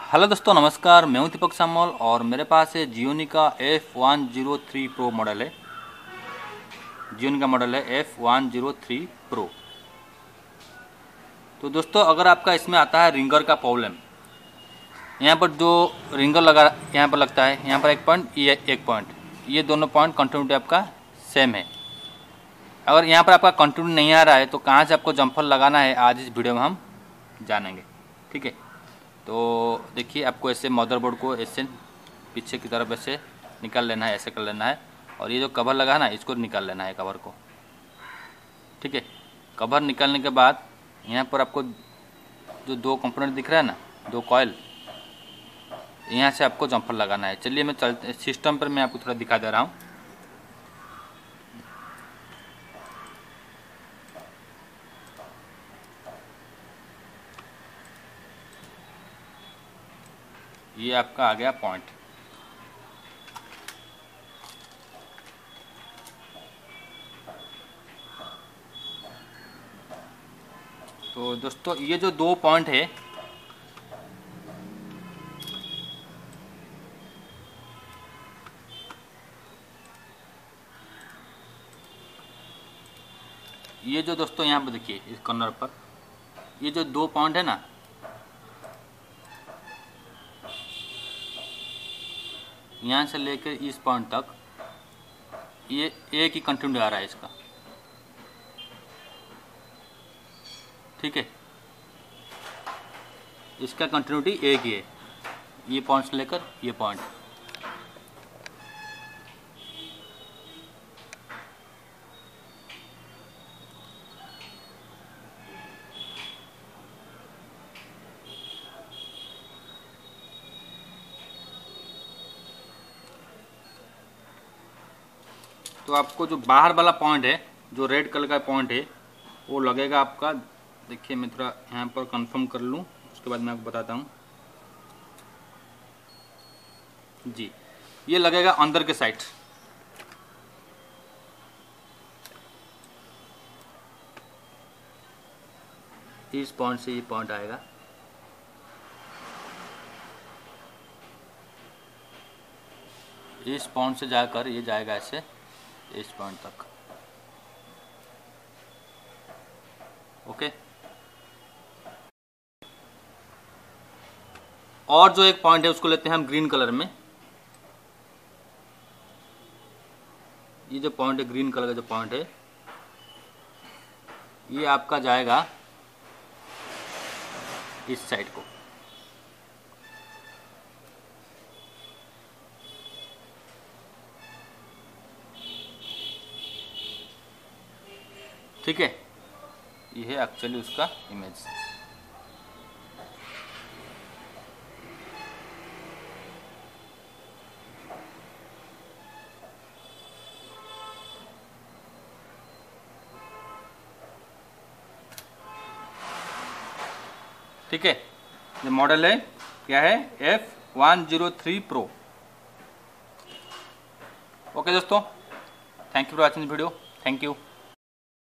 Hello दोस्तों, नमस्कार। मैं हूं दीपक सामोल और मेरे पास है जियोनी का F103 प्रो मॉडल है। जियोनी का मॉडल है F103 प्रो। तो दोस्तों, अगर आपका इसमें आता है रिंगर का प्रॉब्लम, यहाँ पर जो रिंगर लगा यहाँ पर लगता है, यहाँ पर एक पॉइंट, ये एक पॉइंट, ये दोनों पॉइंट कंटिन्यूटी आपका सेम है। अगर यहाँ पर आपका कंटिन्यू नहीं आ रहा है तो कहाँ से आपको जम्पर लगाना है, आज इस वीडियो में हम जानेंगे। ठीक है, तो देखिए, आपको ऐसे मदरबोर्ड को ऐसे पीछे की तरफ ऐसे निकाल लेना है, ऐसे कर लेना है, और ये जो कवर लगा है ना, इसको निकाल लेना है, कवर को। ठीक है, कवर निकालने के बाद यहाँ पर आपको जो दो कंपोनेंट दिख रहा है ना, दो कॉयल, यहाँ से आपको जम्पर लगाना है। चलिए मैं चलते सिस्टम पर मैं आपको थोड़ा दिखा दे रहा हूँ। ये आपका आ गया पॉइंट। तो दोस्तों, ये जो दो पॉइंट है, ये जो दोस्तों यहाँ पर देखिए, इस कॉर्नर पर ये जो दो पॉइंट है ना, यहाँ से लेकर इस पॉइंट तक ये एक ही कंटिन्यू आ रहा है इसका। ठीक है, इसका कंटिन्यूटी एक ही है, ये पॉइंट से लेकर ये पॉइंट। तो आपको जो बाहर वाला पॉइंट है, जो रेड कलर का पॉइंट है, वो लगेगा आपका। देखिए, मैं थोड़ा यहाँ पर कंफर्म कर लूँ, उसके बाद मैं आपको बताता हूँ। जी, ये लगेगा अंदर के साइड। इस पॉइंट से ये पॉइंट आएगा, इस पॉइंट से जाकर ये जाएगा ऐसे इस पॉइंट तक। ओके, और जो एक पॉइंट है उसको लेते हैं हम ग्रीन कलर में। ये जो पॉइंट है, ग्रीन कलर का जो पॉइंट है, ये आपका जाएगा इस साइड को। ठीक है, ये है एक्चुअली उसका इमेज। ठीक है, ये मॉडल है, क्या है, F103 प्रो। ओके दोस्तों, thank you for watching video. Thank you.